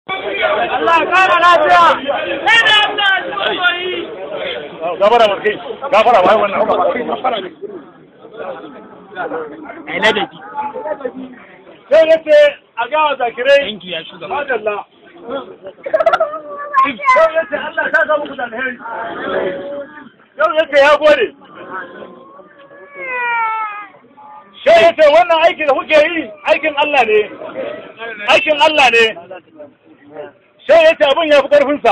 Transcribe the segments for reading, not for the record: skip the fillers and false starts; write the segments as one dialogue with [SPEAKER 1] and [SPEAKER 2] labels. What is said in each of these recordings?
[SPEAKER 1] Allah kara lafiya. Sai da Allah shi gafara markai. Gafara wai wannan gafara ne. Ai ladabi. Sai yace a ga zakirai. Yanki ya shugaba. Madalla. Sai yace Allah ta samu ku da alheri. Yau yace ya gode. Sai yace wannan aiki da kuke yi aikin Allah ne. Aikin Allah ne. Sai ya ce abin ya fi ƙarfinsa.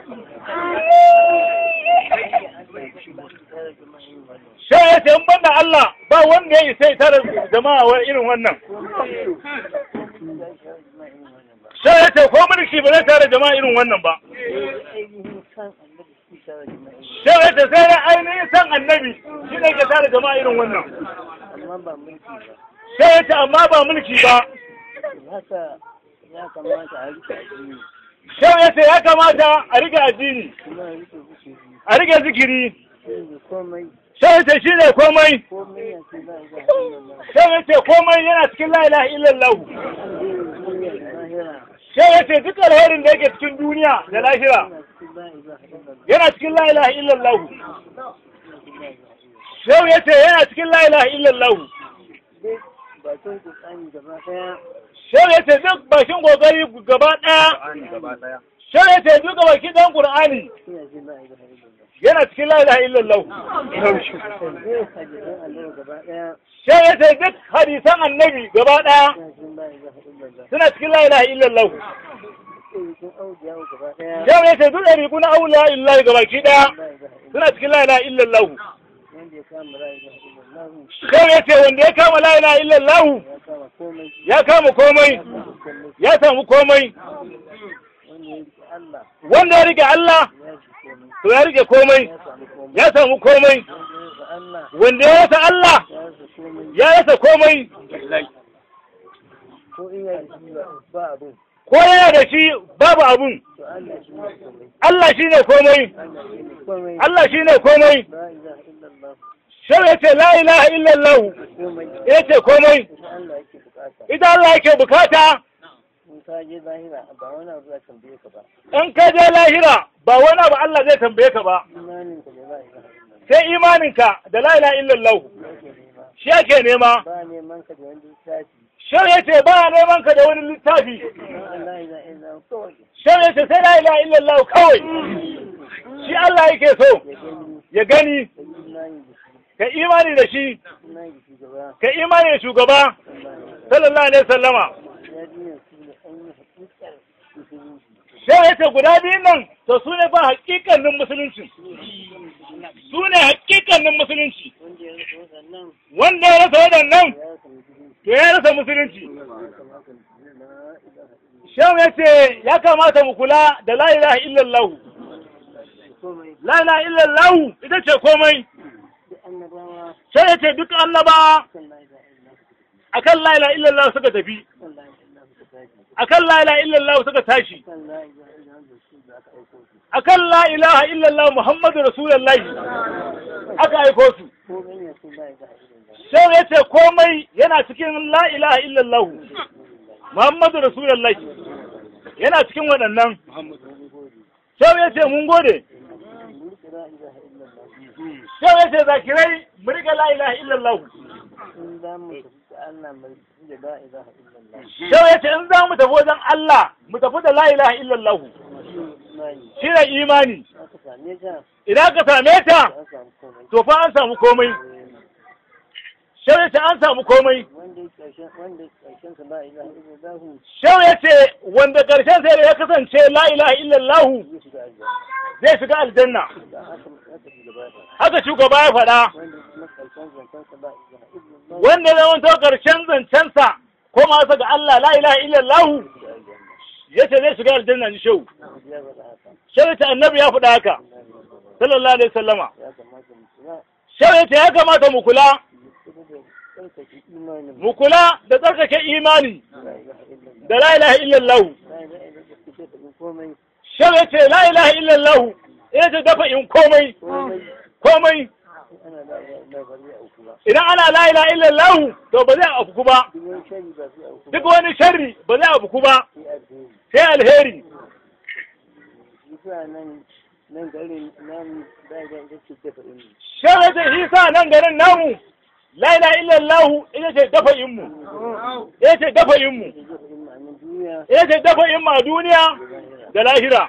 [SPEAKER 1] Sai ya ce in banda Allah ba wanda ya isa ya tara jama'a wa irin wannan. Sai ya ce ko mulki ba zai tara jama'a irin wannan ba. Sai ya ce sai ya ainihin san annabi shi ne ke tara jama'a irin wannan. Sai ya ce amma ba mulki ba.
[SPEAKER 2] Ya kamata a rike addini.
[SPEAKER 1] Shan ya ce ya kamata a rike addini. A rike zikiri. Shan ya ce shi ne komai. Shan ya ce komai yana cikin la ilaha illallah. Shan ya ce duk alherin da yake cikin duniya da lahira yana cikin la ilaha illallah. Shan ya ce yana cikin la ilaha illallah. Sai ya ce duk bakin kokari gaba ɗaya. Sai ya ce duk baki ɗan Qur'ani yana cikin la ilaha illallah. Sai ya ce duk hadisan annabi gaba ɗaya suna cikin la ilaha illallah. Sai ya ce duk ɗariƙu na aula illahi gabaki ɗaya suna cikin la ilaha illallah. Sai ya ce wanda ya kama la ilaha illallah ya kama komai, ya samu komai. Wanda ya rike Allah to ya rike komai, ya samu komai. Wanda ya rasa Allah ya rasa komai. Ko yana da shi babu abun. Allah shi ne komai. Allah shi ne komai. Sai ya ce la ilaha illallah ya ce komai. Ita Allah yake bukata. In ka je lahira ba wani abu Allah zai tambaye ka ba. Sai imaninka da la ilaha illallah shi ake nema. Sai ya ce ba neman ka da wani littafi. Sai ya ce sai la ilaha illallah kawai. Shi Allah yake so ya gani. Ka imani da shi, ka imani da shugaba, sallallahu alaihi sallama. Sai ya ce guda biyun nan, to su ne ba hakikannin musulunci. Su ne hakikannin musulunci. Wanda ya rasa waɗannan, to ya rasa musulunci. Shan ya ce ya kamata mu kula da la ilaha illallah. La ilaha illallah ita ce komai. Sai ya ce duk annabawa akan la ilaha illallah suka tafi, akan la ilaha illallah suka tashi, akan la ilaha illallah Muhammadu Rasulullahi aka aiko su. Sai ya ce komai yana cikin la ilaha illallah Muhammadu Rasulullahi yana cikin waɗannan. Sai ya ce mun gode. Sai ya ce zakirai mu riga la ilaha illallah. Sai ya ce in za mu tafi wajen Allah mu tafi da la ilaha illallah. Shi ne imani. Idan ka same ta to fa an samu komai. Sai ya ce an samu komai. Sai ya ce wanda ƙarshen sai ya kasance la ilaha illallah zai shiga aljanna. Haka shugaba ya faɗa. Wanda ya zama to ƙarshen zancensa ko masa ga Allah la ilaha illallah ya ce zai shiga aljanna ni shehu. Sai ya ce annabi ya faɗa haka sallallahu alaihi wasallama. Sai ya ce ya kamata mu kula. Mu kula da tsarkake imani da la ilaha illallah. Sai ya ce la ilaha illallah ya ce dafa in komai. Komai. Idan ana la ilaha illallah to ba zai afku ba. Duk wani sharri ba zai afku ba. sai alheri.
[SPEAKER 2] nan garin nan da ita ce dafa ilmu.
[SPEAKER 1] Shehu da Isa nan garin namu la ilaha illallah ita ce dafa ilmu. Ita ce dafa ilmu. Ita ce dafa ilmu a duniya da lahira.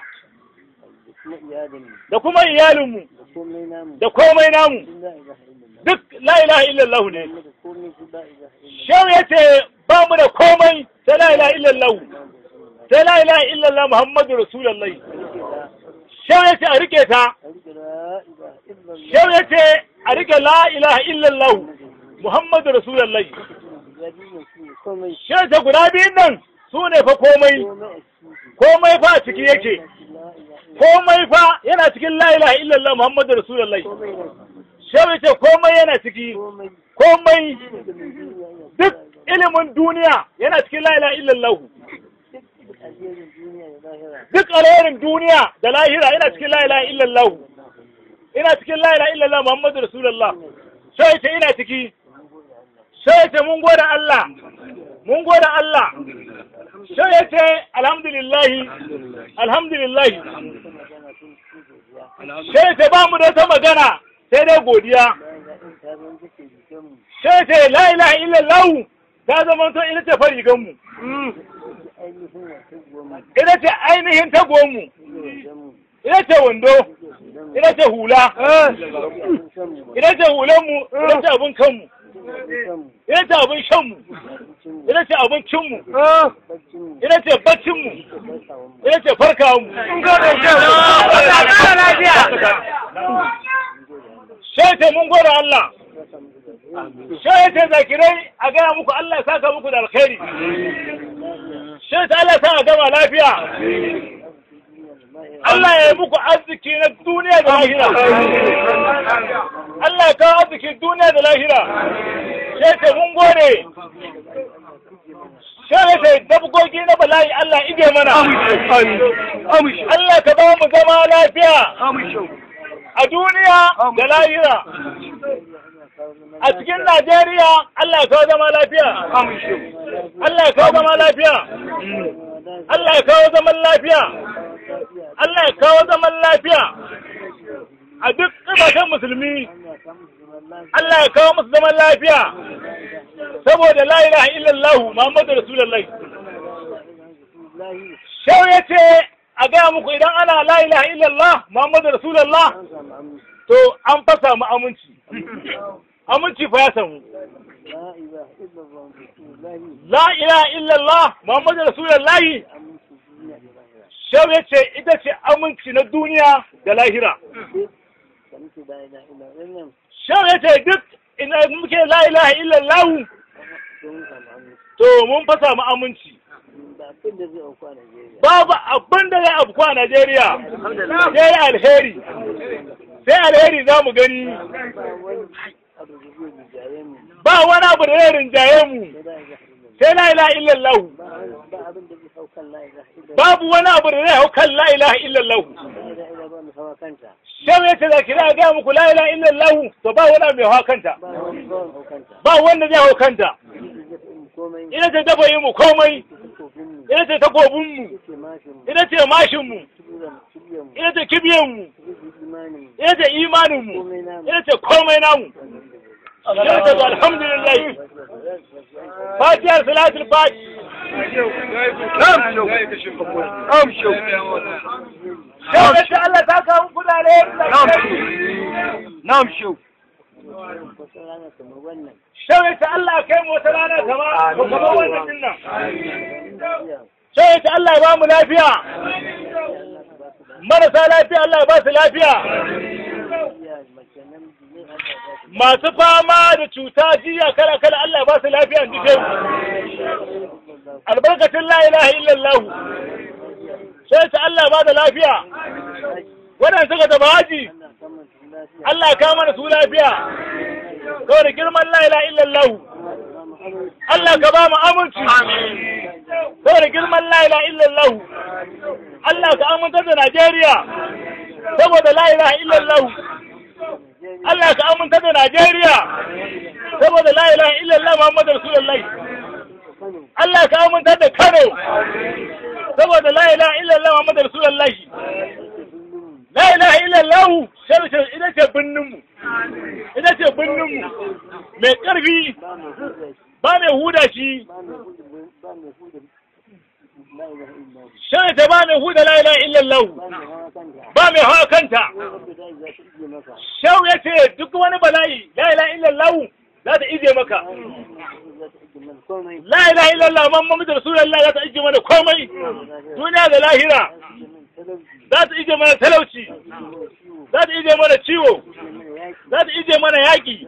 [SPEAKER 1] Da kuma iyalinmu. Da komai namu. Duk la ilaha illallah ne. Shehu ya ce ba mu da komai sai la ilaha illallah. Sai la ilaha illallah Muhammadu Rasulullah. Shehu ya ce a rike ta. Shehu ya ce a rike la ilaha illallah Muhammadu Rasulullah. Shehu ta guda biyun nan su ne fa komai. Komai fa a ciki yake. Komai fa yana cikin la ilaha illallah Muhammadu Rasulullah. Shehu ya ce komai yana ciki. Komai duk ilimin duniya yana cikin la ilaha illallah. Duk alherin duniya da lahira ina cikin la ilaha illallah. Ina cikin la ilaha illallah Muhammadu Rasulullah. Sai ce ina ciki. Sai ce mun gode Allah. Mun gode Allah. Sai ce alhamdulillah. Alhamdulillah. Sai ce ba mu da ta magana sai dai godiya. Sai ce la ilaha illallah ta zama to ita ce farigan mu. Ita ce ainihin tagonmu, ita ce wando, ita ce hula, ita ce hulanmu, ita ce abin kanmu, ita ce abin shanmu, ita ce abincinmu, ita ce baccinmu, ita ce farkawanmu. Sai ce mun gode Allah. Sai ce zakirai a gaya muku Allah ya saka muku da alkhairi. Sai ta Allah sa a gama lafiya. Allah ya yi muku arziki na duniya da lahira. Allah ya kawo arziki duniya da lahira. Sai ta mun gode. Sai ta dabgogi na bala'i Allah ige mana. Allah ka ba mu zama lafiya. A duniya da lahira. A cikin Najeriya Allah ya kawo zama lafiya. Allah ya kawo zama lafiya. Allah ya kawo zaman lafiya. Allah ya kawo zaman lafiya. A duk ƙasashen musulmi Allah ya kawo musu zaman lafiya. Saboda la ilaha illallah Muhammadu Rasulullah. Shehu ya ce a gaya muku idan ana la ilaha illallah Muhammadu Rasulullah to an fasa mu aminci. Aminci fa ya samu. La ilaha illallah Muhammadu Rasulullahi. Shehu ya ce ita ce aminci na duniya da lahira. Shehu ya ce duk ina muke la ilaha illallah to mun fasa mu aminci. Babu abin da zai afku a Najeriya. Sai alheri. Sai alheri za mu gani. Ba wani abu da zai rinjaye mu sai la ilaha illallah. Babu wani abu da zai hau kan la ilaha illallah. Shehu ya ce da kira ga muku la ilaha illallah to ba wani abu mai hau kanta. Ba wanda zai hau kanta. Ina ce dafa yi mu komai. Ina ce takobinmu. Ina ce mashinmu. Ina ce kibiyanmu. Ina ce imaninmu. Ina ce komai namu. Shirka alhamdulillah. Fatihar salatul fati. Shau Allah ta kawo kudade. Na'am shau. Shau ta Allah kai mu wata rana kamar wannan din nan. Shau ta Allah ya ba mu lafiya. Marasa lafiya Allah ya ba su lafiya. Masu fama da cuta jiya kala-kala Allah ya ba su lafiya duke. Albarkacin la ilaha illallah. Sai ta Allah ba da lafiya. Waɗanda suka taɓa haji Allah ya kama da su lafiya. Kawai da girman la ilaha illallah. Allah ka ba mu aminci. Kawai da girman la ilaha illallah. Allah ka aminta da Najeriya. Saboda la ilaha illallah. Allah ka aminta da Najeriya. Saboda la ilaha illallah Muhammadu Rasulullah. Allah ka aminta da Kano. saboda la ilaha illallah Muhammadu Rasulullahi la ilaha illallah sai ita ce binninmu mai ƙarfi ba mai huda shi sai ta ba mai huda la ilaha illallah ba mai hawa kanta shau ya ce duk wani bala'i la ilaha illallah za ta ije maka la ilaha illallah Muhammadu Rasulullah za ta ije mana komai duniya da lahira za ta ije mana talauci za ta ije mana ciwo za ta ije mana yaƙi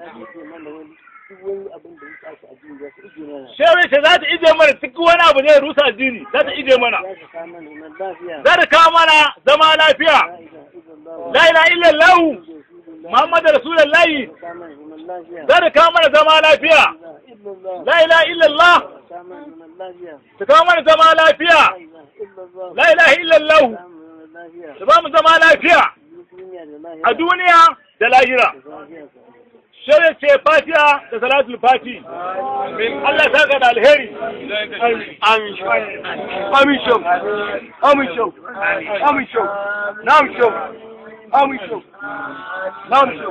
[SPEAKER 1] shawai ta za ta ije mana duk wani abu ne rusa addini za ta ije mana za ta kawo mana zama lafiya la ilaha illallah Muhammadu Rasulullahi za ta kawo mana zama lafiya la ilaha illallah ta kawo mana zama lafiya la ilaha illallah ta ba mu zama lafiya a duniya da lahira shirya ce fatiha da salatul fati Allah ta ga da alheri amin amin shau amin shau amin shau na'am shau amin shau na'am shau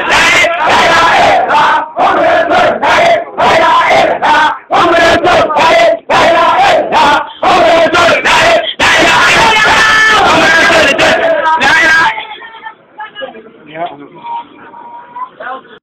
[SPEAKER 3] I'm